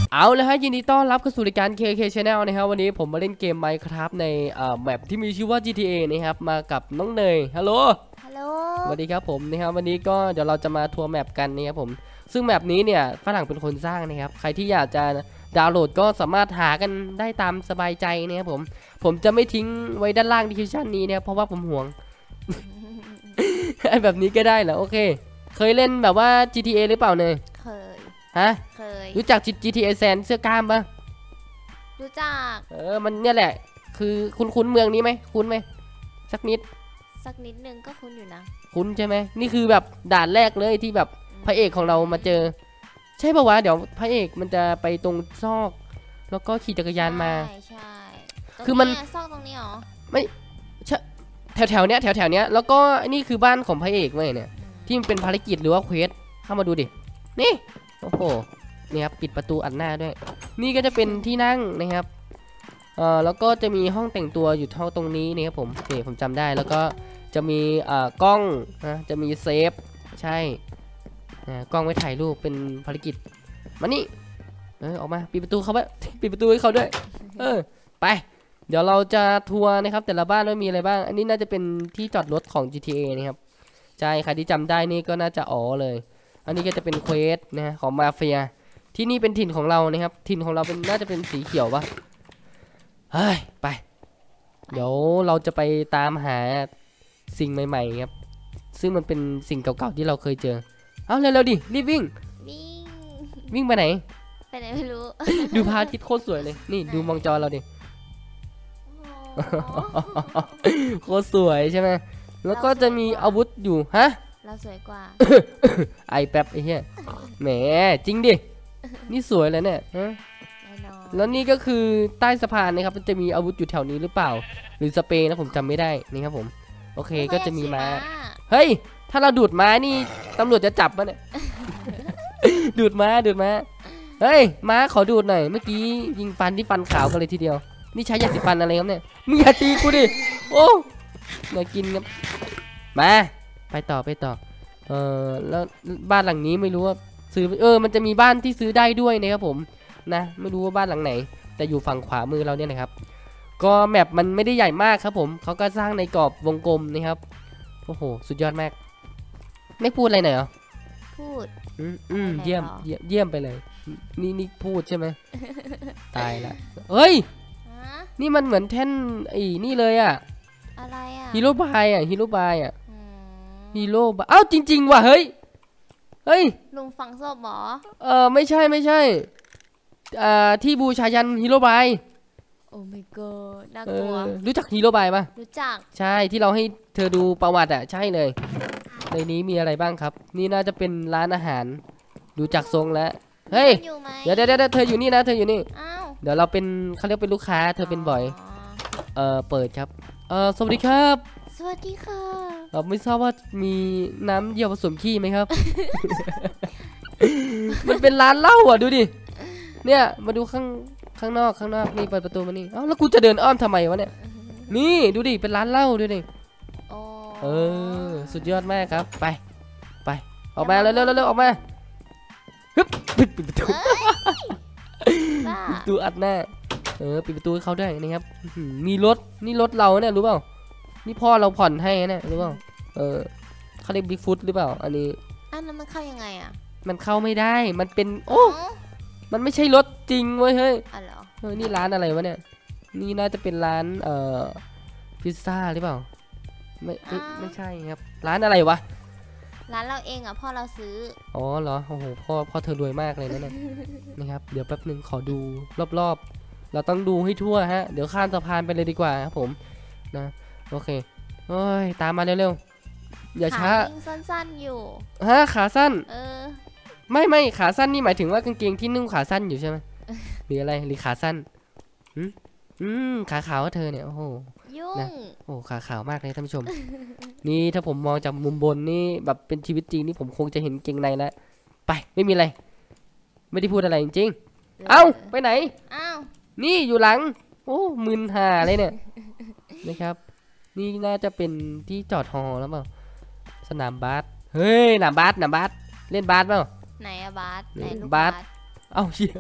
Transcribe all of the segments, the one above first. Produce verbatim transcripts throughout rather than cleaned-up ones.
เอาเลยฮะยินดีต้อนรับเข้าสู่รายการ เค เค Channel นะครับวันนี้ผมมาเล่นเกม Minecraft ในแมปที่มีชื่อว่า จี ที เอ นะครับมากับน้องเนยฮัลโหลฮัลโหลสวัสดีครับผมนะครับวันนี้ก็เดี๋ยวเราจะมาทัวร์แมปกันนะครับผมซึ่งแมปนี้เนี่ยฝรั่งเป็นคนสร้างนะครับใครที่อยากจะดาวน์โหลดก็สามารถหากันได้ตามสบายใจนะครับผมผมจะไม่ทิ้งไว้ด้านล่างดีสคริปชั่นนี้นะครับเพราะว่าผมห่วง ไอ้แบบนี้ก็ได้เหรอโอเคเคยเล่นแบบว่า จี ที เอ หรือเปล่าเนยเคยฮะเคยรู้จัก จี ที เอ แซนเสื้อกล้ามปะรู้จักเออมันเนี่ยแหละคือคุ้นคุ้นเมืองนี้ไหมคุ้นไหมสักนิดสักนิดนึงก็คุ้นอยู่นะคุ้นใช่ไหมนี่คือแบบด่านแรกเลยที่แบบพระเอกของเรามาเจอใช่ป่าวะเดี๋ยวพระเอกมันจะไปตรงซอกแล้วก็ขี่จักรยานมาใช่ใช่คือมันซอกตรงนี้หรอไม่แถวแถวเนี้ยแถวแถวเนี้ยแล้วก็นี่คือบ้านของพระเอกเว้ยเนี่ยที่มันเป็นภารกิจหรือว่าเควสเข้ามาดูดินี่โอ้โหนี่ครับปิดประตูอัดหน้าด้วยนี่ก็จะเป็นที่นั่งนะครับเอ่อแล้วก็จะมีห้องแต่งตัวอยู่เท่าตรงนี้นะครับผมนี่ผมจำได้แล้วก็จะมีเอ่อกล้องนะจะมีเซฟใช่นะกล้องไว้ถ่ายรูปเป็นภารกิจมานี่เออออกมาปิดประตูเขาไว้ปิดประตูให้เขาด้วยเออไปเดี๋ยวเราจะทัวร์นะครับแต่ละบ้านว่ามีอะไรบ้างอันนี้น่าจะเป็นที่จอดรถของ จี ที เอ นะครับใช่ใครที่จำได้นี่ก็น่าจะอ๋อเลยอันนี้ก็จะเป็นเควสนะของมาเฟียที่นี่เป็นถิ่นของเรานะครับถิ่นของเราเป็นน่าจะเป็นสีเขียวปะเฮ้ยไปเดี๋ยวเราจะไปตามหาสิ่งใหม่ๆครับซึ่งมันเป็นสิ่งเก่าๆที่เราเคยเจอเอาเร็วๆดิรีบวิ่งวิ่งวิ่งไปไหนไปไหนไม่รู้ดูพระอาทิตย์โคตรสวยเลยนี่ดูมองจอเราดิโคตรสวยใช่ไหมแล้วก็จะมีอาวุธอยู่ฮะเราสวยกว่าไอแป๊บไอ้เหี้ยแหมจริงดินี่สวยเลยเนี่ยฮะแล้วนี่ก็คือใต้สะพานนะครับมันจะมีอาวุธอยู่แถวนี้หรือเปล่าหรือสเปรย์นะผมจำไม่ได้นี่ครับผมโอเคก็จะมีม้าเฮ้ยถ้าเราดูดม้านี่ตำรวจจะจับมั้ยเนี่ยดูดม้าดูดม้าเฮ้ยม้าขอดูดหน่อยเมื่อกี้ยิงฟันที่ฟันขาวกันเลยทีเดียวนี่ใช้ยาสีฟันอะไรครับเนี่ยมึงอย่าตีกูดิโอ้มากินครับมาไปต่อไปต่อเออแล้วบ้านหลังนี้ไม่รู้ว่าซื้อเออมันจะมีบ้านที่ซื้อได้ด้วยนะครับผมนะไม่รู้ว่าบ้านหลังไหนแต่อยู่ฝั่งขวามือเราเนี่ยนะครับก็แมปมันไม่ได้ใหญ่มากครับผมเขาก็สร้างในกรอบวงกลมนะครับโอ้โหสุดยอดมากไม่พูดอะไรหน่อยเหรอพูดอืมอืมเยี่ยมเยี่ยมไปเลยนี่นี่พูดใช่ไหมตายละเฮ้ยนี่มันเหมือนแท่นไอ้นี่เลยอะอะไรอะฮีโร่บายอะฮีโร่บายอะฮีโร่บายอ้าวจริงๆว่ะเฮ้ยเฮ้ยลุงฝังศพหรอเออไม่ใช่ไม่ใช่อ่าที่บูชายันฮีโร่บายโอ้ my god น่ากลัวรู้จักฮีโร่บายปะรู้จักใช่ที่เราให้เธอดูประวัติอะใช่เลยในนี้มีอะไรบ้างครับนี่น่าจะเป็นร้านอาหารดูจากทรงแล้วเฮ้ยเดี๋ยวเดี๋ยวเธออยู่นี่นะเธออยู่นี่เดี๋ยวเราเป็นเขาเรียกเป็นลูกค้าเธอเป็นบ่อยเออเปิดครับเออสวัสดีครับสวัสดีค่ะเออไม่ทราบว่ามีน้ำเยี่ยวผสมขี้ไหมครับ มันเป็นร้านเหล้าอ่ะดูดิเนี่ยมาดูข้างข้างนอกข้างนอกนี่เปิดประตูมานี่เอ้าแล้วกูจะเดินอ้อมทำไมวะเนี่ยนี่ดูดิเป็นร้านเหล้าด้วยดิเออสุดยอดมากครับไปไปออกมาเร็วเร็วเร็วออกมาฮึบปิดประตูประตูอัดหน้าเออปิดประตูให้เขาด้วยนะครับมีรถนี่รถเราเนี่ยรู้เปล่านี่พ่อเราผ่อนให้เนี่ยรู้เปล่าเออเขาเรียกบิ๊กฟุตหรือเปล่าอันนี้อันนั้นมันเข้ายังไงอ่ะมันเข้าไม่ได้มันเป็นโอ้มันไม่ใช่รถจริงเว้ยเฮ้ยเออนี่ร้านอะไรวะเนี่ยนี่น่าจะเป็นร้านเอ่อพิซซ่าหรือเปล่าไม่ไม่ใช่ครับร้านอะไรวะร้านเราเองอ่ะพ่อเราซื้ออ๋อเหรอโอ้โหพ่อพ่อเธอรวยมากเลยนะเนี่ยนะครับเดี๋ยวแป๊บนึงขอดูรอบๆเราต้องดูให้ทั่วฮะเดี๋ยวข้ามสะพานไปเลยดีกว่าครับผมนะโอเคโอ้ยตามมาเร็วๆอย่าช้าสั้นๆอยู่ฮะขาสั้นเออไม่ไม่ขาสั้นนี่หมายถึงว่ากางเกงที่นุ่งขาสั้นอยู่ใช่ไหมหรืออะไรหรือขาสั้นอืมอืมขาขาวเธอเนี่ยโอ้โหยุ่งโอ้ขาขาวมากเลยท่านผู้ชมนี่ถ้าผมมองจากมุมบนนี่แบบเป็นชีวิตจริงนี่ผมคงจะเห็นเกงในแล้วไปไม่มีอะไรไม่ได้พูดอะไรจริงๆเอ้าไปไหนอ้าวนี่อยู่หลังโอ้มึนหาเลยเนี่ยนะครับนี่น่าจะเป็นที่จอดฮอแล้วเปล่าสนามบาสเฮ้ยสนามบาสสนามบาสเล่นบาสเปล่าไหนอะบาสไหนลูกบาสเอ้าเชี่ย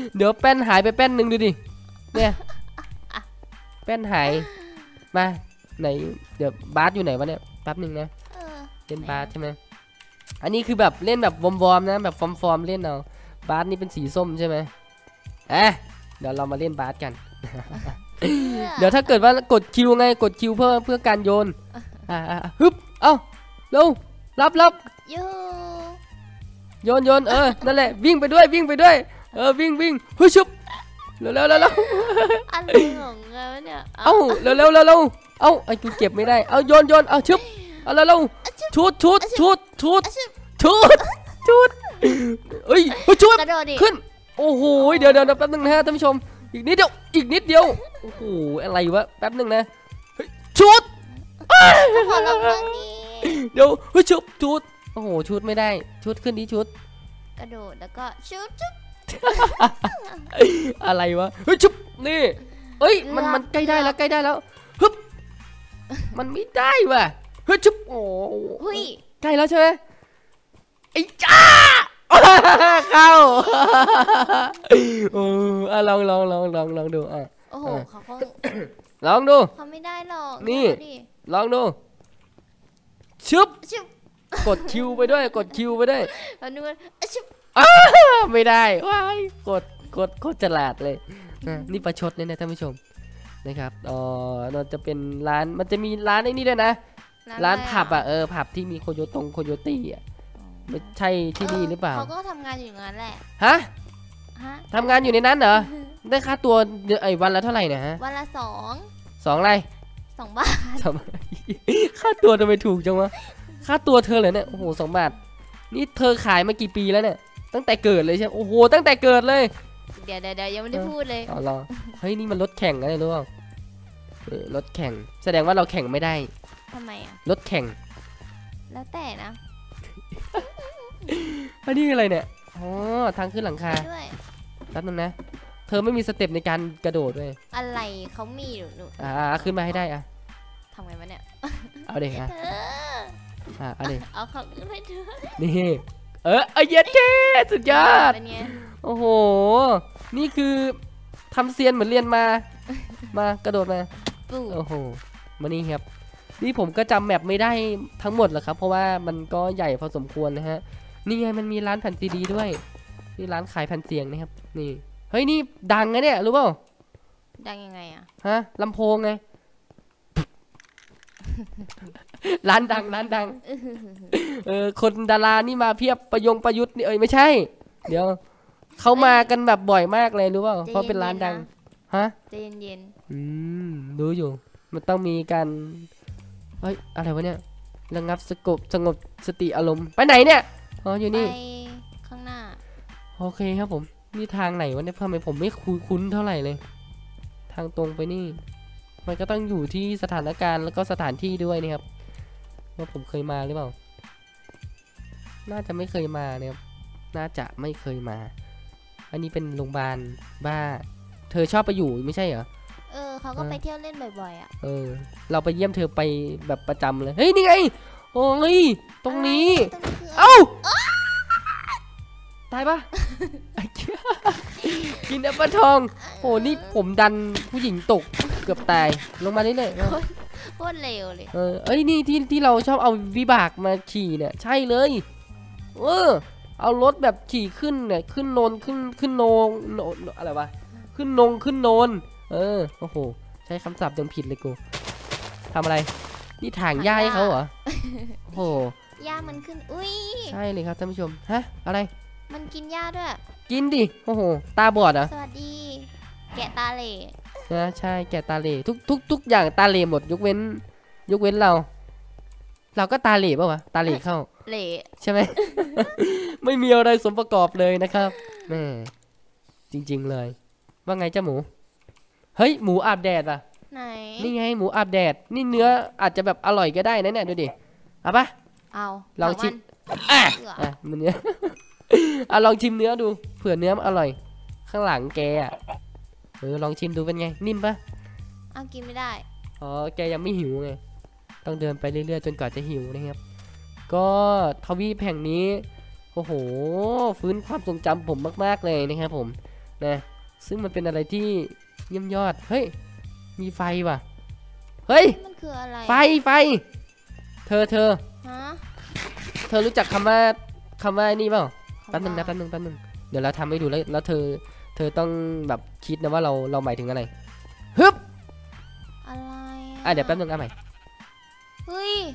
เดี๋ยวแป้นหายไปแป้นหนึ่งดูดิเนี่ยแป้นหายมาไหนเดี๋ยวบาสอยู่ไหนวะเนี่ยแป๊บหนึ่งนะเออเล่นบาสใช่ไหมอันนี้คือแบบเล่นแบบวอร์มๆนะแบบฟอร์มๆเล่นเอาบาสนี่เป็นสีส้มใช่ไหมเอ๊ะเดี๋ยวเรามาเล่นบาสกัน เดี๋ยวถ้าเกิดว่ากดคิวไงกดคิวเพื่อเพื่อการโยนอ่าอ่าฮึบเอ้าเร็วรับรับยูโยนโยนเออนั่นแหละวิ่งไปด้วยวิ่งไปด้วยเออวิ่งวิ่งฮึชุบเร็วเร็วเร็วเร็วอะไรของเงาเนี่ยเอ้าเร็วเร็วเร็วเร็วเอ้าไอ้กูเก็บไม่ได้เอาโยนโยนเอาชุบเอาเร็วเร็วชุดชุดชุดชุดชุดชุดเอ้ยชุดกระโดดดิขึ้นโอ้โหเดี๋ยวเดี๋ยวแป๊บนึงนะฮะท่านผู้ชมอีกนิดเดียวอีกนิดเดียวโอ้โหอะไรวะแป๊บนึงนะชุดขอลองเรื่องนี้เดี๋ยวเฮ้ยชุบชุดโอ้โหชุดไม่ได้ชุดขึ้นนี้ชุดกระโดดแล้วก็ชุบชุบอะไรวะเฮ้ยชุบนี่เอ้ยมันมันใกล้ได้แล้วใกล้ได้แล้วฮึบมันไม่ได้ว่ะเฮ้ยชุบโอ้หุยใกล้แล้วใช่ไหมไอ้จ้าเข้าโอ้อะลองลองลองลองลองดูอ่ะโอ้โหเขาคงลองดูเขาไม่ได้หรอกนี่ดูดิลองดูชุบชุบกดคิวไปด้วยกดคิวไปด้วยแล้วนึกว่าชุบอ้าไม่ได้ว้ายกดกดโคตรฉลาดเลยนะนี่ประชดเลยนะท่านผู้ชมนะครับอ๋อเราจะเป็นร้านมันจะมีร้านไอ้นี่ด้วยนะร้านผับอ่ะเออผับที่มีโคโยตงโคโยตี้อ่ะไม่ใช่ที่นี่หรือเปล่าเขาก็ทำงานอยู่อย่างนั้นแหละฮะฮะทำงานอยู่ในนั้นเหรอได้ค่าตัวไอ้วันละเท่าไหร่เนี่ยฮะวันละสองสองอะไรสองบาทสองค่าตัวทำไมถูกจังวะค่าตัวเธอเหรอเนี่ยโอ้โหสองบาทนี่เธอขายมากี่ปีแล้วเนี่ยตั้งแต่เกิดเลยใช่ไหมโอ้โหตั้งแต่เกิดเลยเดี๋ยวเดี๋ยวเดี๋ยวยังไม่ได้พูดเลยอ๋อเหรอเฮ้ยนี่มันรถแข่งนะรู้เปล่าเออรถแข่งแสดงว่าเราแข่งไม่ได้ทำไมอ่ะรถแข่งแล้วแต่นะอันนี้อะไรเนี่ยอ๋อทางขึ้นหลังคาด้วยแป๊บนึงนะเธอไม่มีสเต็ปในการกระโดดด้วยอะไรเขามีอยู่หนูอ่าขึ้นมาให้ได้อ่ะทำไงวะเนี่ยเอาเด็กอ่ะเอออ่าเอาเด็กเอาเขาขึ้นไปเถอะนี่เออไอ้เย็ดเท่สุดยอดเป็นไงโอ้โหนี่คือทำเซียนเหมือนเรียนมา มากระโดดมาปู่โอ้โหมานี่ครับนี่ผมก็จำแมปไม่ได้ทั้งหมดหรอกครับเพราะว่ามันก็ใหญ่พอสมควรนะฮะนี่ไงมันมีร้านแผ่นซีดีด้วยนี่ร้านขายแผ่นเสียงนะครับนี่เฮ้ยนี่ดังนะเนี่ยรู้เปล่าดังยังไงอ่ะฮะลำโพงไง ร้านดังร้านดังเออคนดารานี่มาเพียบประยงประยุทธ์นี่เอ้ยไม่ใช่ เดี๋ยวเขามากันแบบบ่อยมากเลยรู้เปล่าเพราะเป็นร้านดังฮะใจเย็นอืมรู้อยู่มันต้องมีการเฮ้ยอะไรวะเนี่ยระงับสงบสงบสติอารมณ์ไปไหนเนี่ยอ๋ออยู่ๆไปนี่ข้างหน้าโอเคครับผมนี่ทางไหนวะเนี่ยทำไมผมไม่คุ้นคุ้นเท่าไหร่เลย ทางตรงไปนี่ มันก็ต้องอยู่ที่สถานการณ์แล้วก็สถานที่ด้วยนะครับว่าผมเคยมาหรือเปล่า น่าจะไม่เคยมาเนี่ยครับน่าจะไม่เคยมา อันนี้เป็นโรงพยาบาลบ้า เธอชอบไปอยู่ไม่ใช่เหรอเออเขาก็ไปเที่ยวเล่นบ่อยๆอ่ะเออ เราไปเยี่ยมเธอไปแบบประจำเลย เฮ้ย นี่ไง โอ้ย ตรงนี้ตรงนี้คือเอ้า ตายปะ กินแอปเปิลทอง โอ้นี่ผมดันผู้หญิงตกเกือบตาย ลงมาได้เลยโคตรเร็วเลยเออ เอ้ย นี่ที่ที่เราชอบเอาวิบากมาขี่เนี่ย ใช่เลย เออ เอารถแบบขี่ขึ้นเนี่ย ขึ้นโนนขึ้นขึ้นโนงโนอะไรวะ ขึ้นนงขึ้นโนน เออ โอ้โห ใช้คำศัพท์ยังผิดเลยกูทำอะไร นี่ถางหญ้าให้เขาเหรอ โอ้โหหญ้ามันขึ้น อุ้ยใช่เลยครับท่านผู้ชม ฮะ อะไรมันกินหญ้าด้วยกินดิ โอ้โห ตาบอดเหรอสวัสดี แกะตาเหล่นะใช่ แกตาเหล่ทุกทุกทุกอย่างตาเหล่หมด ยกเว้น ยกเว้นเรา เราก็ตาเหล่ป่าวะ ตาเหล่เข้าเหล่ใช่ไหม ไม่มีอะไรสมประกอบเลยนะครับแม่จริงๆเลย ว่าไงเจ้าหมู เฮ้ย หมูอาบแดดอ่ะไหนนี่ไงหมูอาบแดด นี่เนื้ออาจจะแบบอร่อยก็ได้นะเนี่ยดูดิ เอาปะเอาลองชิมอ่ะอ่ะมันเนี้ย อ่ะลองชิมเนื้อดู เผื่อเนื้อมันอร่อย ข้างหลังแกอ่ะ เออลองชิมดูเป็นไง นิ่มปะเอากินไม่ได้อ๋อ แกยังไม่หิวไง ต้องเดินไปเรื่อยๆจนกว่าจะหิวนะครับ ก็ทวีปแห่งนี้ โอ้โห ฟื้นความทรงจำผมมากๆเลยนะครับผมนะซึ่งมันเป็นอะไรที่เยี่ยมยอดเฮ้ยมีไฟว่ะเฮ้ยมันคืออะไรไฟไฟเธอเธอฮะเธอรู้จักคำว่าคำว่านี่เปล่าคำแป๊บนึงนะว่าแป๊บนึงแป๊บนึงเดี๋ยวเราทำให้ดูแล้วแล้วเธอเธอต้องแบบคิดนะว่าเราเราหมายถึงอะไรฮึบอะไรอ่ะเดี๋ยวแป๊บนึงเอาใหม่เฮ้ย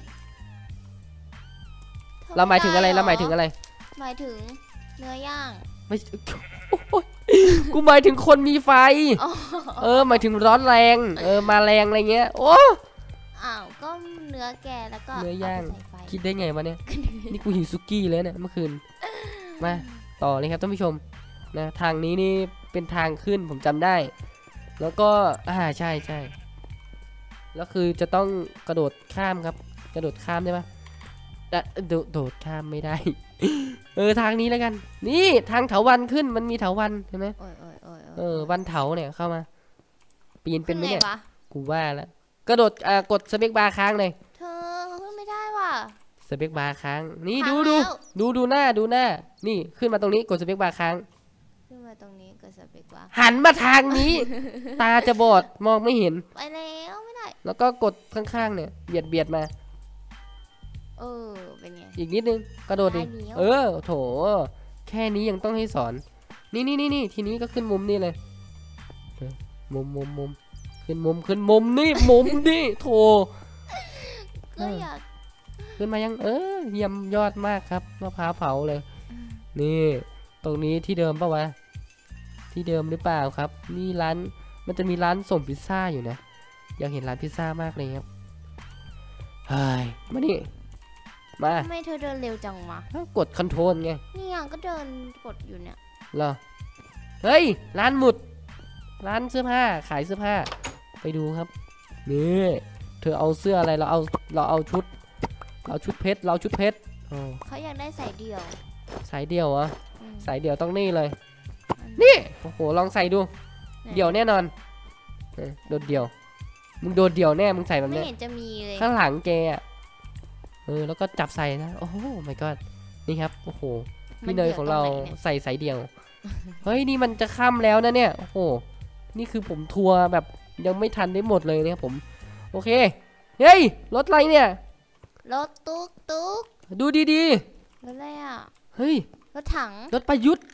ทำเราหมายถึงอะไรด้เราหมายถึงอะไรหมายถึงเนื้อย่างไม่ โอ๊ยกูหมายถึงคนมีไฟอ๋อเออหมายถึงร้อนแรงเออมาแรงอะไรเงี้ยโอ้อ้าวก็เนื้อแกะแล้วก็เนื้อย่างเไปใส่ไฟคิดได้ไงวะเนี่ยนี่กูหิวซุกี้เลยเนี่ยเมื่อคืนมาต่อเลยครับท่านผู้ชมนะทางนี้นี่เป็นทางขึ้นผมจำได้ แล้วก็อ่าใช่ใช่แล้วคือจะต้องกระโดดข้ามครับ กระโดดข้ามได้ปะอ่ะโดดโดดข้ามไม่ได้ เออทางนี้แล้วกัน นี่ทางเถาวัลย์ขึ้นมันมีเถาวัลย์เห็นไหมโอ้ยโอ้ยโอ้ยโยเออวันเถาเนี่ยเข้ามา ปีนเป็นไหมเนี่ยขึ้ไงวะกูว่าแล้วกระโดดอ่ากดสเปคบาร์ค้างเลยเธอขึ้นไม่ได้ว่ะสเปคบาร์ค้างนี่ค้างดูดูแล้วดูดูหน้าดูหน้า นี่ขึ้นมาตรงนี้กดสเปคบาร์ค้างขึ้นมาตรงนี้ก็สเปกว่าหันมาทางนี้ ตาจะบอดมองไม่เห็นไปแล้วไม่ได้แล้วก็กดข้างๆเนี่ยเบียดเบียดมาเออเป็นไงอีกนิดนึงกระโดดดิได้แล้วเออโถแค่นี้ยังต้องให้สอน นี่นี่นี่นี่ทีนี้ก็ขึ้นมุมนี่เลยเออมุมมุมมุมขึ้นมุมขึ้นมุมนี่มุมนี่โถก็อยากขึ้นมายังเออเยี่ยมยอดมากครับมะพร้าวเผาเลย นี่ตรงนี้ที่เดิมปะวะที่เดิมหรือเปล่าครับ นี่ร้านมันจะมีร้านส่งพิซซ่าอยู่นะอยากเห็นร้านพิซซ่ามากเลยครับเฮ้ยมานี่มาทำไมเธอเดินเร็วจังวะอ้าวกดคอนโทรลไงนี่ยังก็เดินกดอยู่เนี่ยเหรอเฮ้ยร้านหมุด ร้านเสื้อผ้าขายเสื้อผ้า ไปดูครับนี่เธอเอาเสื้ออะไรเราเอาเราเอาชุดเอาชุดเพชรเราชุดเพชรอ๋อเขาอยากได้ใส่เดี่ยวสายเดี่ยวเหรออืมสายเดี่ยวต้องนี่เลยอันนี่โอ้โหลองใส่ดูไหนเดี่ยวแน่นอนเออโดดเดี่ยวมึงโดดเดี่ยวแน่มึงใส่แบบไม่เนี้ยเห็นจะมีเลยข้างหลังแกอะเออแล้วก็จับใส่นะโอ้โห my god นี่ครับโอ้โหพี่เนยของเรามันดืดตไหนนี่ยใส่สายเดี่ยว เฮ้ยนี่มันจะค่ำแล้วนะเนี่ยโอ้โหนี่คือผมทัวร์แบบยังไม่ทันได้หมดเลยเนี่ยผมโอเคเฮ้ยรถอะไรเนี่ยรถตุ๊กตุ๊กดูดีรถอะไรอ่ะๆเฮ้ยรถถังรถประยุทธ์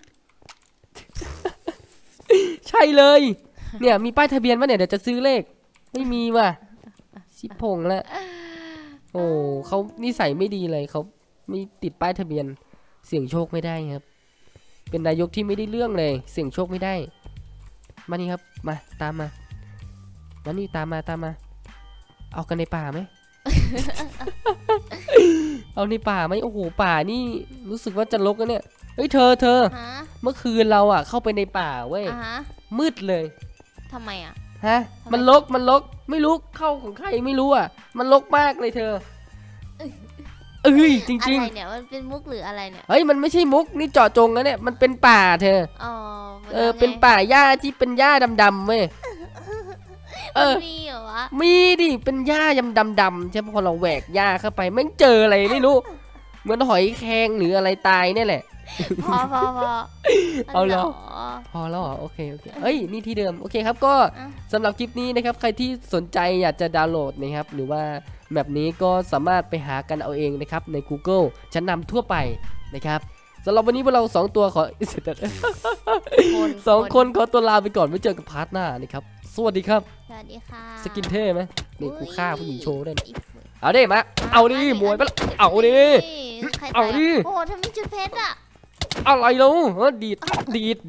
ใช่เลย เนี่ยมีป้ายทะเบียนวะเนี่ยเดี๋ยวจะซื้อเลขไม่มีว่ะชิบพงแล้วโอ้เขานิสัยไม่ดีเลยเขาไม่ติดป้ายทะเบียนเสี่ยงโชคไม่ได้ครับ เป็นนายกที่ไม่ได้เรื่องเลย เสี่ยงโชคไม่ได้มานี่ครับมาตามมามานี่ตามมาตามมา เอากันในป่าไหม เอาในป่าไหมโอ้โหป่านี่รู้สึกว่าจะรกแล้วเนี่ยเฮ้ยเธอเธอฮะเมื่อคืนเราอ่ะเข้าไปในป่าเว้ยอ่ะฮะมืดเลยทำไมอ่ะฮะทำไมมันรกมันรกไม่รู้เข้าของใครไม่รู้อ่ะ มันรกมากเลยเธอเอ้ยจอะริงไรเนี่ยมันเป็นมุกหรืออะไรเนี่ยๆเฮ้ยมันไม่ใช่มุกนี่เจาะจงนะเนี่ยมันเป็นป่าเธออ๋อเออเป็นป่าหญ้าที่เป็นหญ้าดำๆเว้ยเออมีเหรอวะมีดิเป็นหญ้ายำดำๆใช่พอเราแหวกหญ้าเข้าไปแม่งเจออะไรไม่รู้เหมือนหอยแครงหรืออะไรตายเนี่ยแหละพอพอพอเอาเหรอนพอแล้วเหรอโอเคโอเคเอ้ยนี่ที่เดิมโอเคครับก็อ่ะสำหรับคลิปนี้นะครับใครที่สนใจอยากจะดาวน์โหลดนะครับหรือว่าแบบนี้ก็สามารถไปหากันเอาเองนะครับใน Google ชั้นนำทั่วไปนะครับสำหรับวันนี้พวกเราสองตัวขอคนสองคนขอตัวลาไปก่อนไว้เจอกันพาร์ทหน้านะครับสวัสดีครับสวัสดีค่ะสกินเท่ไหมนี่กูฆ่าผู้หญิงโชว์ได้วยนะอีกฝืนเอาดิมาเอาดิมวยไปแล้วเอาดิใครเอาดิโอ้โหทำไมจุดเพชรอ่ะอะไรแล้วเออดีดดีด